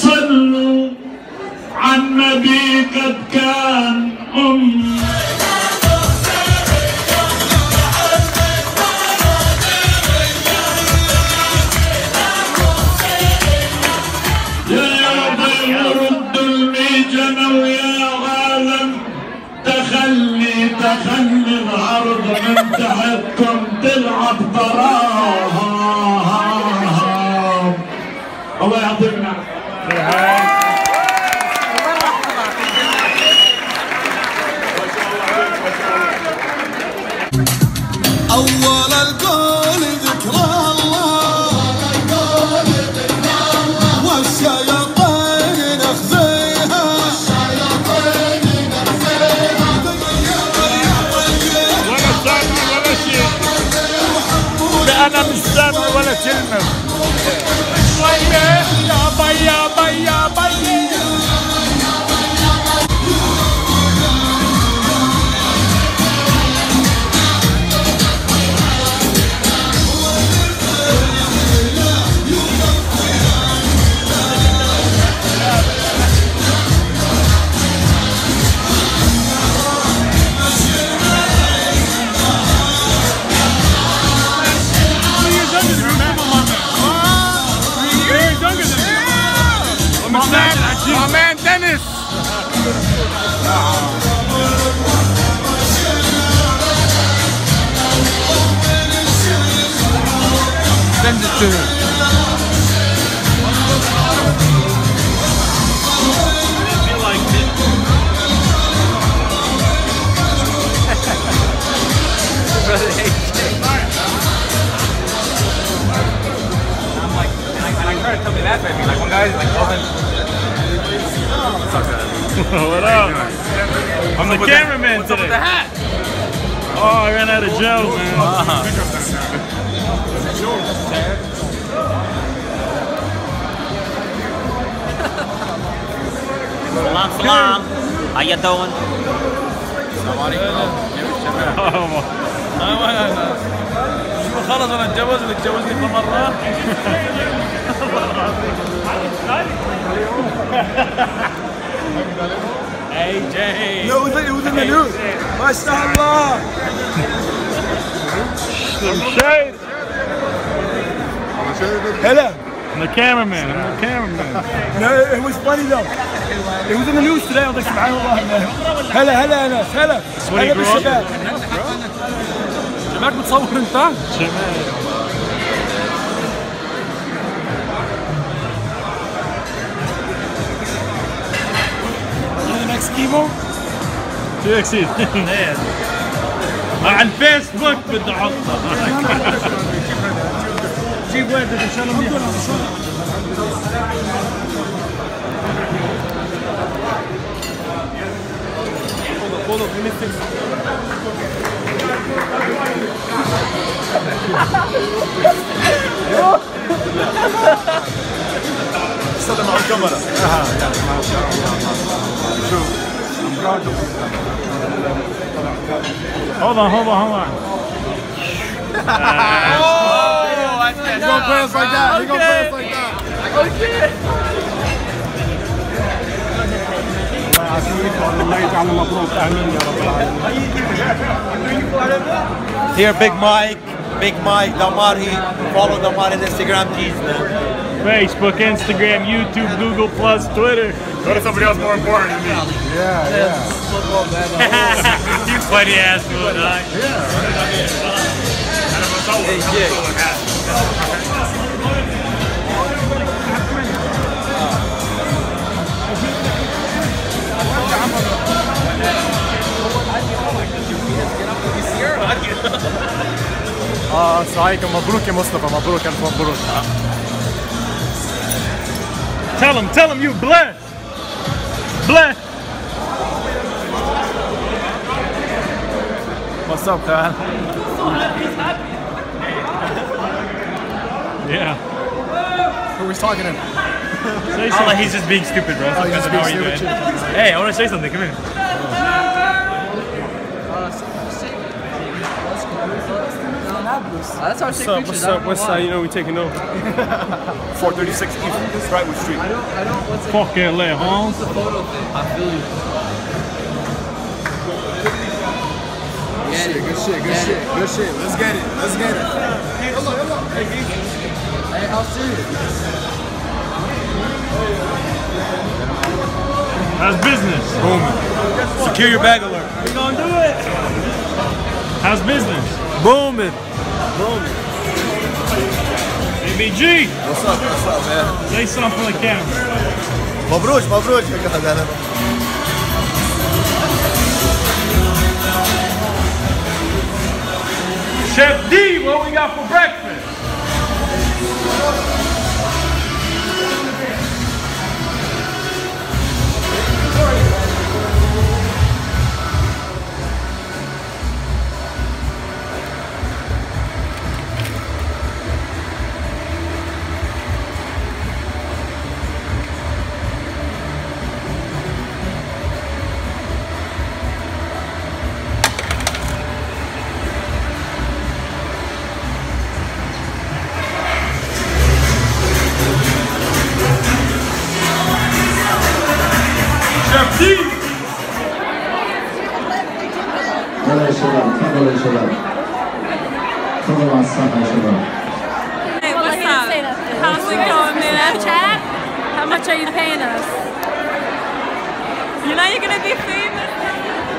صلوا عن نبي قد كان يا ضيرد الميجنة ويا عالم تخلي العرض من تحتكم تلعب ضراها. الله يعطينا أول الكون ذكر الله والشياطين أخزيها ولا سامع ولا شيء. أنا مش سامع ولا كلمة. يا بي يا بي يا بي. My man Dennis. Send it to him. I'm like, and I tried to tell me that, baby. Like one guy's like, What up? I'm the cameraman today. What's up with the hat? Oh, I ran out of gel, man. Salam, salam. How you doing? شو خلص انا اتجوز وتجوزني في مرة. AJ. No, it was in the news. MashaAllah. Some shade. Hello. I'm the cameraman. No, it was funny though. It was in the news today. I was like, subhanallah, man. هلا هلا أنس هلا. هلا بالشباب. جماعك بتصور انت؟ next chemo? تكسيد. على الفيسبوك بدي احطها. جيب وين ان شاء الله. استخدم على الكاميرا. ما شاء الله. شوف. Hold on. Oh, he's gonna play us like that. He's gonna play us like that. Okay. Here, Big Mike, Damari. Follow Damari on Instagram, please, man. Facebook, Instagram, YouTube, Google+, Twitter. Go to somebody else more important than me. Yeah. You funny ass fool, dog. Hey, Jay. السلام عليكم. مبروك يا مصطفى. مبروك ألف مبروك. Tell him you blessed. What's up, Khan? Yeah. Who was talking to him? Say something. He's just being stupid, bro. Oh, he's just being stupid. Hey, I want to say something. Come here. That's how I take pictures. West side, you know we taking over. 436 East Brightwood Street. I don't, what's it? Fuck LA, huh? It's a photo thing. I feel you. Good shit. Let's get it. Hey, how serious? How's business? Booming. Secure your bag alert. We gonna do it. How's business? Booming. ABG, What's up, man? say something for the camera. مبروك يا جدع. Chef D, what we got for breakfast? Chef D! يلا يا شباب تفضلوا يا شباب تفضلوا على الساحة يا شباب. Hey, what's up? How's it going, man? Chat? How much are you paying us? You know you're gonna be famous.